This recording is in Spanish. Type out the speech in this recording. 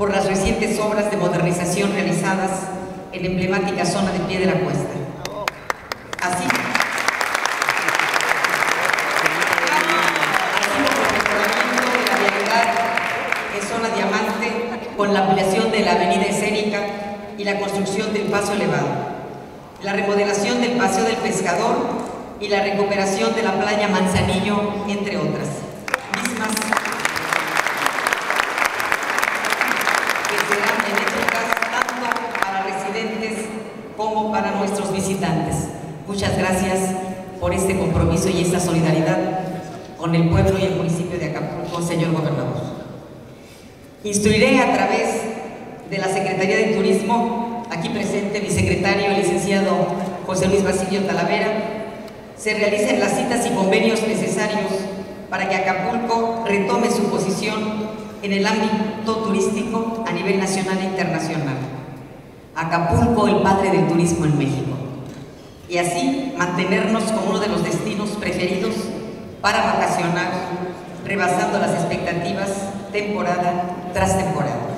por las recientes obras de modernización realizadas en la emblemática zona de Pie de la Cuesta. Así como el mejoramiento de la vialidad en zona Diamante con la ampliación de la avenida escénica y la construcción del paso elevado, la remodelación del Paseo del Pescador y la recuperación de la playa Manzanillo, entre otras, mismas que serán benéficas tanto para residentes como para nuestros visitantes. Muchas gracias por este compromiso y esta solidaridad con el pueblo y el municipio de Acapulco, señor gobernador. Instruiré a través de la Secretaría de Turismo, aquí presente mi secretario, el licenciado José Luis Basilio Talavera, se realicen las citas y convenios necesarios para que Acapulco retome su posición en el ámbito turístico a nivel nacional e internacional. Acapulco, el padre del turismo en México. Y así mantenernos como uno de los destinos preferidos para vacacionar, rebasando las expectativas temporada tras temporada.